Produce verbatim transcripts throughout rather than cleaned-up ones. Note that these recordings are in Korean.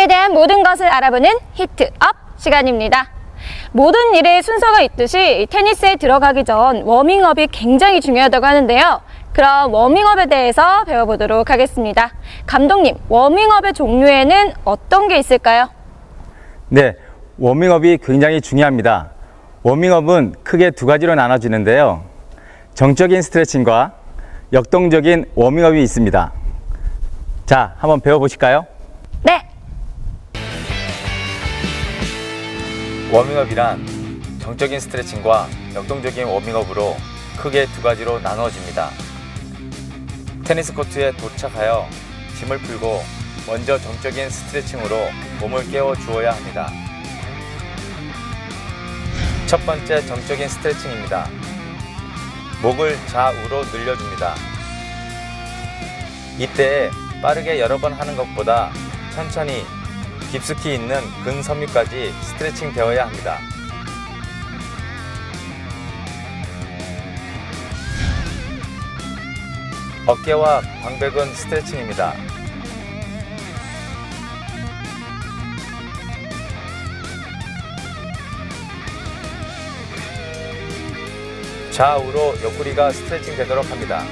대한 모든 것을 알아보는 히트업 시간입니다. 모든 일에 순서가 있듯이 테니스에 들어가기 전 워밍업이 굉장히 중요하다고 하는데요. 그럼 워밍업에 대해서 배워보도록 하겠습니다. 감독님, 워밍업의 종류에는 어떤 게 있을까요? 네, 워밍업이 굉장히 중요합니다. 워밍업은 크게 두 가지로 나눠지는데요. 정적인 스트레칭과 역동적인 워밍업이 있습니다. 자, 한번 배워보실까요? 네! 워밍업이란 정적인 스트레칭과 역동적인 워밍업으로 크게 두 가지로 나누어집니다. 테니스 코트에 도착하여 짐을 풀고 먼저 정적인 스트레칭으로 몸을 깨워 주어야 합니다. 첫 번째 정적인 스트레칭입니다. 목을 좌우로 늘려줍니다. 이때 빠르게 여러 번 하는 것보다 천천히 깊숙이 있는 근섬유까지 스트레칭 되어야 합니다. 어깨와 광배근 스트레칭입니다. 좌우로 옆구리가 스트레칭 되도록 합니다.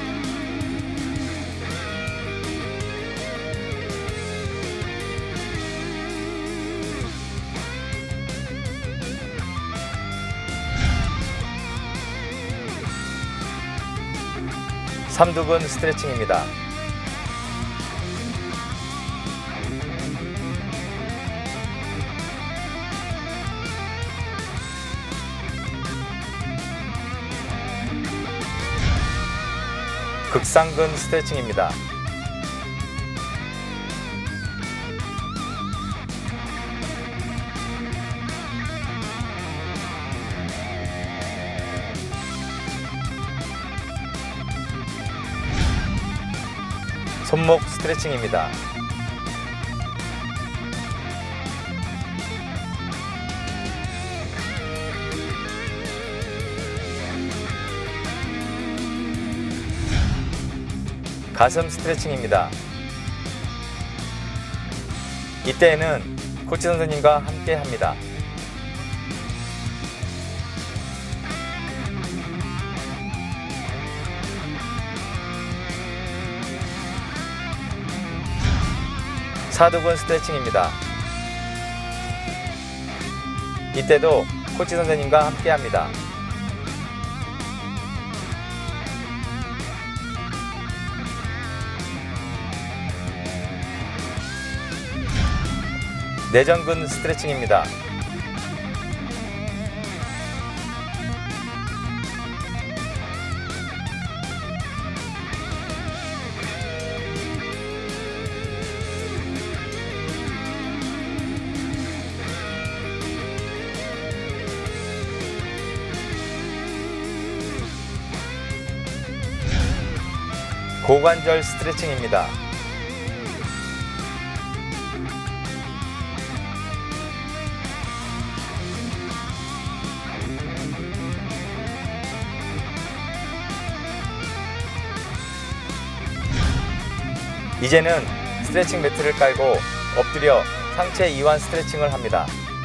삼두근 스트레칭입니다. 극상근 스트레칭입니다. 손목 스트레칭입니다. 가슴 스트레칭입니다. 이때에는 코치 선생님과 함께 합니다. 사두근 스트레칭입니다. 이때도 코치 선생님과 함께 합니다. 내전근 스트레칭입니다. 고관절 스트레칭입니다. 이제는 스트레칭 매트를 깔고 엎드려 상체 이완 스트레칭을 합니다.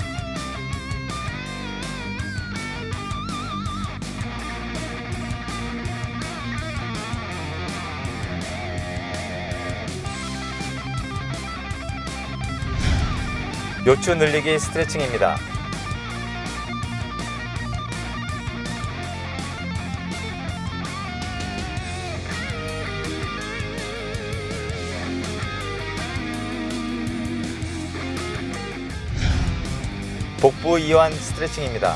요추 늘리기 스트레칭입니다. 복부 이완 스트레칭입니다.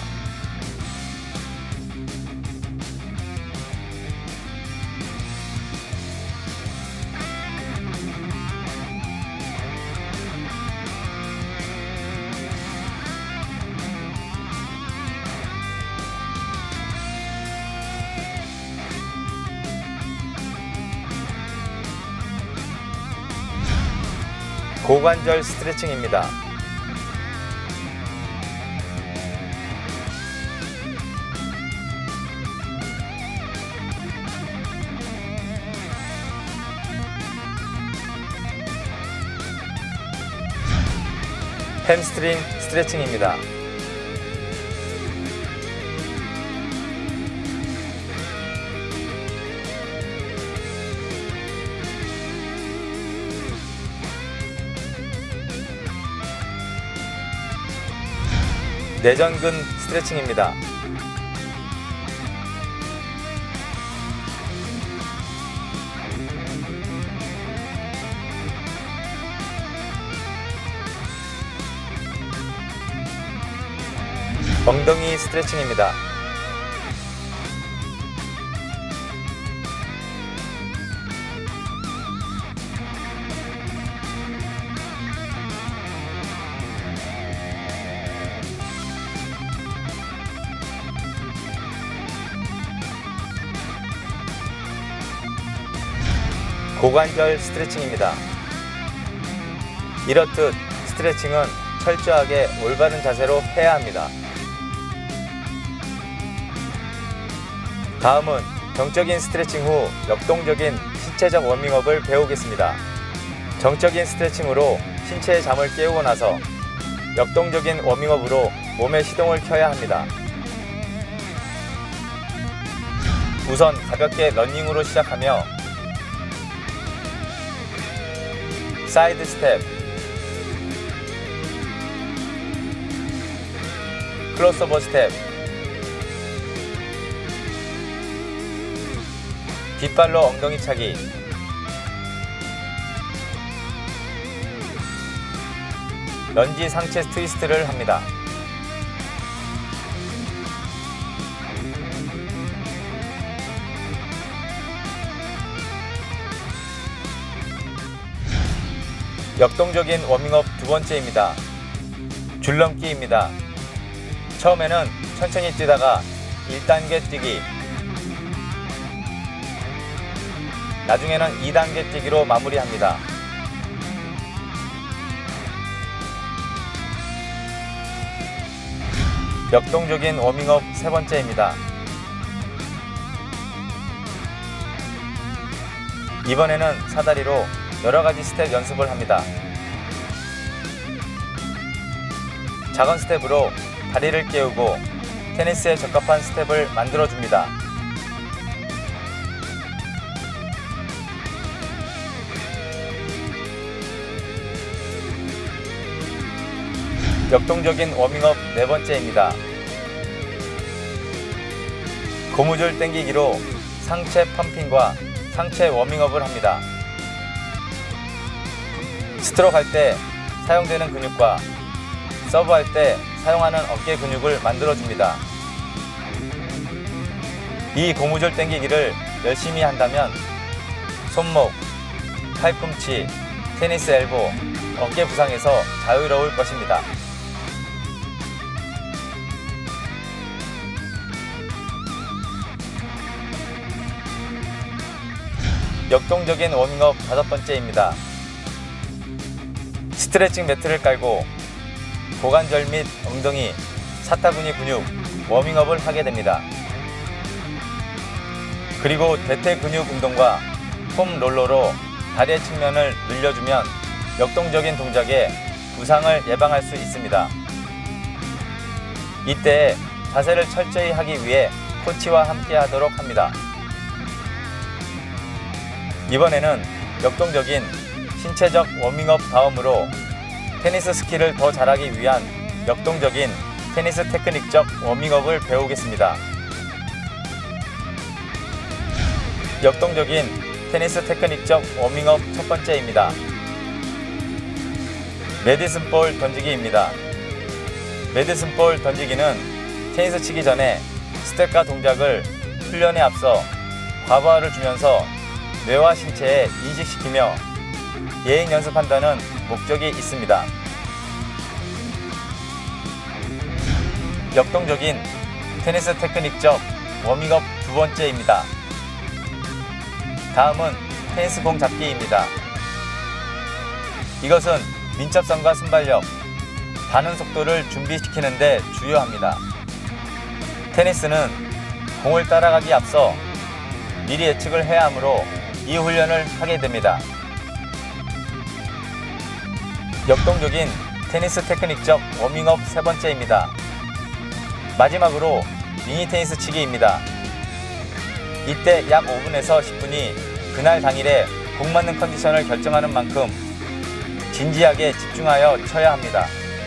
고관절 스트레칭입니다. 햄스트링 스트레칭입니다. 내전근 스트레칭입니다. 엉덩이 스트레칭입니다. 고관절 스트레칭입니다. 이렇듯 스트레칭은 철저하게 올바른 자세로 해야 합니다. 다음은 정적인 스트레칭 후 역동적인 신체적 워밍업을 배우겠습니다. 정적인 스트레칭으로 신체의 잠을 깨우고 나서 역동적인 워밍업으로 몸의 시동을 켜야 합니다. 우선 가볍게 러닝으로 시작하며 사이드 스텝, 크로스오버 스텝, 뒷발로 엉덩이 차기, 런지 상체 트위스트를 합니다. 역동적인 워밍업 두 번째입니다. 줄넘기입니다. 처음에는 천천히 뛰다가 일 단계 뛰기, 나중에는 이 단계 뛰기로 마무리합니다. 역동적인 워밍업 세 번째입니다. 이번에는 사다리로 여러가지 스텝 연습을 합니다. 작은 스텝으로 다리를 깨우고 테니스에 적합한 스텝을 만들어줍니다. 역동적인 워밍업 네 번째입니다. 고무줄 당기기로 상체 펌핑과 상체 워밍업을 합니다. 스트로크 할 때 사용되는 근육과 서브할 때 사용하는 어깨 근육을 만들어줍니다. 이 고무줄 당기기를 열심히 한다면 손목, 팔꿈치, 테니스 엘보, 어깨 부상에서 자유로울 것입니다. 역동적인 워밍업 다섯 번째입니다. 스트레칭 매트를 깔고 고관절 및 엉덩이, 사타구니 근육 워밍업을 하게 됩니다. 그리고 대퇴 근육 운동과 폼 롤러로 다리의 측면을 늘려주면 역동적인 동작에 부상을 예방할 수 있습니다. 이때 자세를 철저히 하기 위해 코치와 함께 하도록 합니다. 이번에는 역동적인 신체적 워밍업 다음으로 테니스 스킬을 더 잘하기 위한 역동적인 테니스 테크닉적 워밍업을 배우겠습니다. 역동적인 테니스 테크닉적 워밍업 첫 번째입니다. 메디슨 볼 던지기입니다. 메디슨 볼 던지기는 테니스 치기 전에 스텝과 동작을 훈련에 앞서 과부하를 주면서 뇌와 신체에 인식시키며 예행 연습한다는 목적이 있습니다. 역동적인 테니스 테크닉적 워밍업 두 번째입니다. 다음은 테니스 공 잡기입니다. 이것은 민첩성과 순발력, 반응 속도를 준비시키는 데 주요합니다. 테니스는 공을 따라가기 앞서 미리 예측을 해야 하므로 이 훈련을 하게 됩니다. 역동적인 테니스 테크닉적 워밍업 세 번째입니다. 마지막으로 미니 테니스 치기입니다. 이때 약 오 분에서 십 분이 그날 당일에 공 맞는 컨디션을 결정하는 만큼 진지하게 집중하여 쳐야 합니다.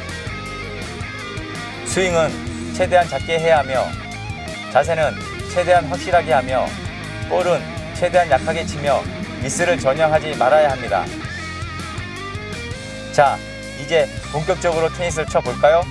스윙은 최대한 작게 해야 하며 자세는 최대한 확실하게 하며 볼은 최대한 약하게 치며 미스를 전혀 하지 말아야 합니다. 자, 이제 본격적으로 테니스를 쳐볼까요?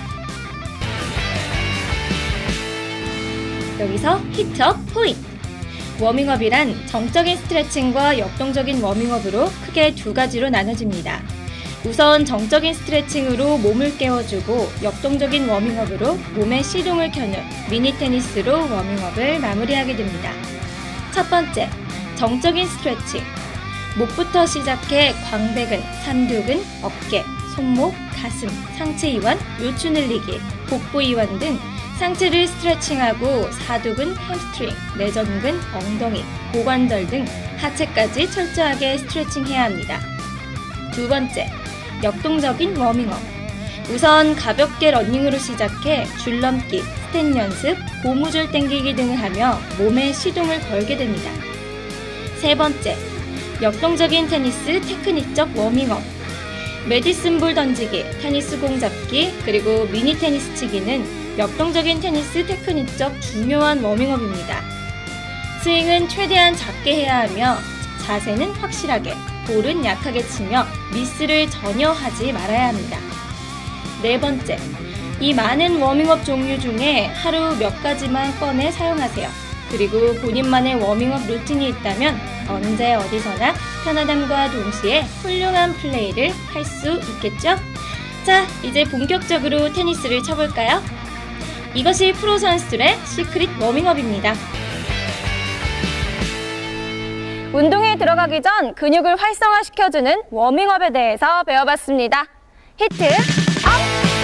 여기서 히트업 포인트! 워밍업이란 정적인 스트레칭과 역동적인 워밍업으로 크게 두 가지로 나눠집니다. 우선 정적인 스트레칭으로 몸을 깨워주고 역동적인 워밍업으로 몸의 시동을 켜는 미니 테니스로 워밍업을 마무리하게 됩니다. 첫 번째, 정적인 스트레칭. 목부터 시작해 광배근, 삼두근, 어깨, 손목, 가슴, 상체 이완, 요추 늘리기, 복부 이완 등 상체를 스트레칭하고 사두근, 햄스트링, 내전근, 엉덩이, 고관절 등 하체까지 철저하게 스트레칭해야 합니다. 두 번째, 역동적인 워밍업. 우선 가볍게 러닝으로 시작해 줄넘기, 스탠 연습, 고무줄 당기기 등을 하며 몸에 시동을 걸게 됩니다. 세 번째, 역동적인 테니스 테크닉적 워밍업. 메디슨 볼 던지기, 테니스 공 잡기, 그리고 미니 테니스 치기는 역동적인 테니스 테크닉적 중요한 워밍업입니다. 스윙은 최대한 작게 해야 하며 자세는 확실하게, 볼은 약하게 치며 미스를 전혀 하지 말아야 합니다. 네 번째, 이 많은 워밍업 종류 중에 하루 몇 가지만 꺼내 사용하세요. 그리고 본인만의 워밍업 루틴이 있다면 언제 어디서나 편안함과 동시에 훌륭한 플레이를 할 수 있겠죠? 자, 이제 본격적으로 테니스를 쳐볼까요? 이것이 프로 선수들의 시크릿 워밍업입니다. 운동에 들어가기 전 근육을 활성화시켜주는 워밍업에 대해서 배워봤습니다. 히트 업!